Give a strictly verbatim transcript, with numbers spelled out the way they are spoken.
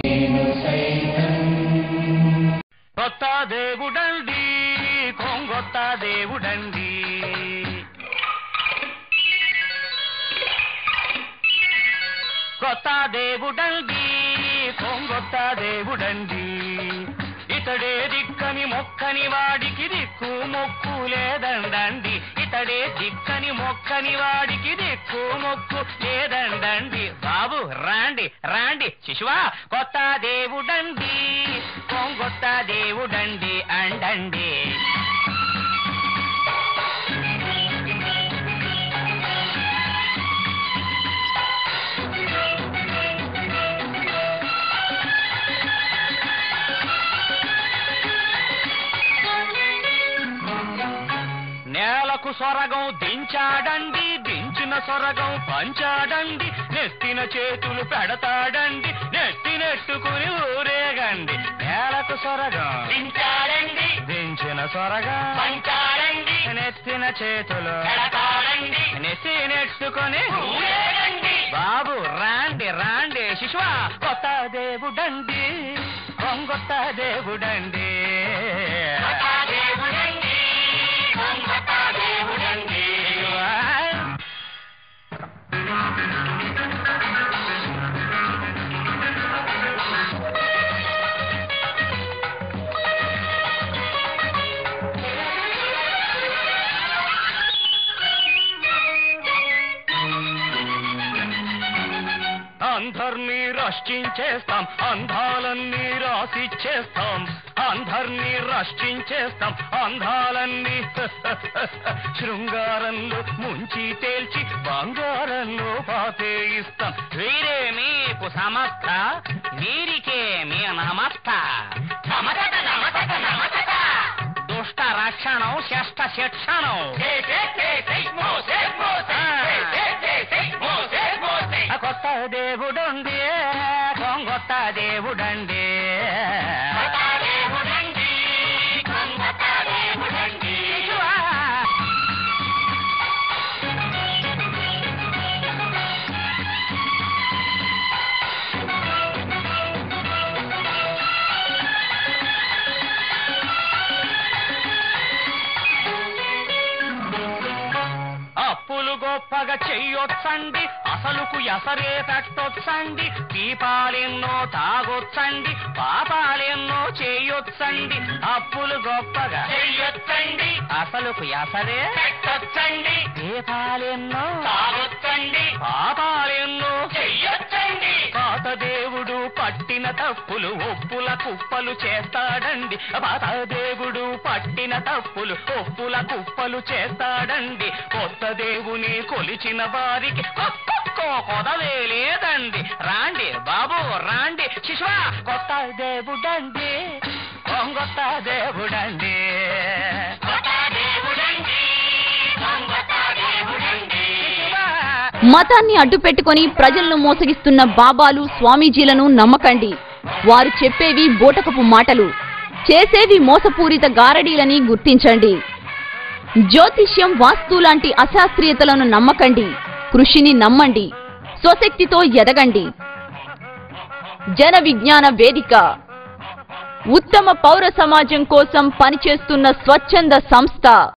కొత్త దేవుడండి కొంగొత్త దేవుడండి కొత్త దేవుడండి కొంగొత్త దేవుడండి ఇతడే దిక్కని మొక్కని వాడికి దిక్కు మొక్కు లేదండండి ఇతడే దిక్కని మొక్కని వాడికి దిక్కు మొక్కు లేదండండి బాబు రాండి రాండి శిశువా కొత్త దేవుడండి కొంగొత్త దేవుడండి అండండి నేలకు సొరగం దించాడండి దించిన సొరగం పంచాడండి నెత్తిన చేతులు పెడతాడండి నెత్తి నెట్టుకుని ఊరేగండి నేలకు సొరగం దించాడండి దించిన సొరగం పంచాడండి నెత్తిన చేతులు పెడతాడండి నెత్తి నెట్టుకుని ఊరేగండి బాబు రాండి రాండి శిశువా కొత్త దేవుడండి కొంగొత్త దేవుడండి అందర్నీ రష్టించేస్తాం అందాలన్నీ రాసిచ్చేస్తాం అందర్నీ రష్టించేస్తాం అందాలన్నీ శృంగారంలో ముంచి తేల్చి బంగారంలో పాతేయిస్తాం వీరే మీకు సమస్త వీరికే మీ నమస్త దుష్ట రక్షణం శష్ట శిక్షణం కొత్త దేవుడండి కొంగొత్త దేవుడండి అప్పులు గొప్పగా చెయ్యొచ్చండి అసలుకు ఎసరే పెట్టొచ్చండి దీపాలెన్నో తాగొచ్చండి పాపాలెన్నో చేయొచ్చండి అప్పులు గొప్పగా చెయ్యొచ్చండి అసలుకు ఎసరే పెట్టొచ్చండి దీపాలెన్నో తాగొచ్చండి పాపాలెన్నో చెయ్యొచ్చండి పాత దేవుడు పట్టిన తప్పులు ఒప్పుల కుప్పలు చేస్తాడండి పాత దేవుడు పట్టిన తప్పులు ఒప్పుల కుప్పలు చేస్తాడండి కొత్త దేవుని కొలిచిన వారికి ఒక్కొక్కో కొదవే లేదండి రాండి బాబు రాండి శిశువా కొత్త దేవుడండి కొంగొత్త దేవుడండి మతాన్ని అడ్డుపెట్టుకుని ప్రజలను మోసగిస్తున్న బాబాలు స్వామీజీలను నమ్మకండి. వారు చెప్పేవి బోటకపు మాటలు, చేసేవి మోసపూరిత గారడీలని గుర్తించండి. జ్యోతిష్యం, వాస్తు లాంటి అశాస్త్రీయతలను నమ్మకండి. కృషిని నమ్మండి. స్వశక్తితో ఎదగండి. జన విజ్ఞాన వేదిక ఉత్తమ పౌర సమాజం కోసం పనిచేస్తున్న స్వచ్ఛంద సంస్థ.